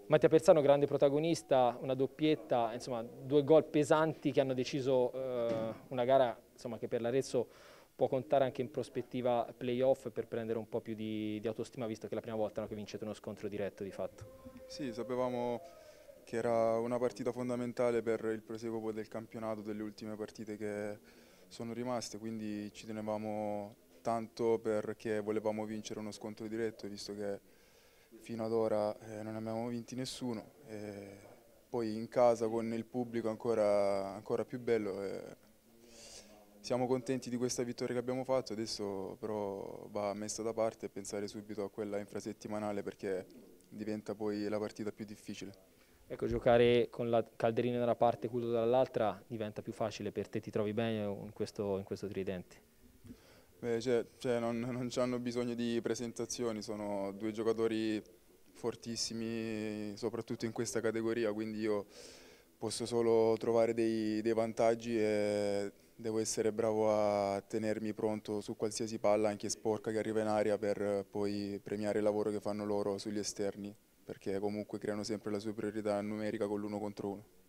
Mattia Pezzano, grande protagonista, una doppietta, insomma 2 gol pesanti che hanno deciso una gara insomma, che per l'Arezzo può contare anche in prospettiva playoff per prendere un po' più di autostima, visto che è la prima volta, no, che vincete uno scontro diretto di fatto. Sì, sapevamo che era una partita fondamentale per il proseguo poi del campionato, delle ultime partite che sono rimaste, quindi ci tenevamo tanto perché volevamo vincere uno scontro diretto, visto che fino ad ora non abbiamo vinti nessuno. E poi in casa con il pubblico ancora più bello. Siamo contenti di questa vittoria che abbiamo fatto, adesso però va messa da parte e pensare subito a quella infrasettimanale perché diventa poi la partita più difficile. Ecco, giocare con la Calderino da una parte e Cuto dall'altra diventa più facile per te, ti trovi bene in questo tridente? Beh, non hanno bisogno di presentazioni, sono due giocatori fortissimi, soprattutto in questa categoria, quindi io posso solo trovare dei vantaggi e devo essere bravo a tenermi pronto su qualsiasi palla, anche sporca che arriva in aria, per poi premiare il lavoro che fanno loro sugli esterni, perché comunque creano sempre la superiorità numerica con l'1 contro 1.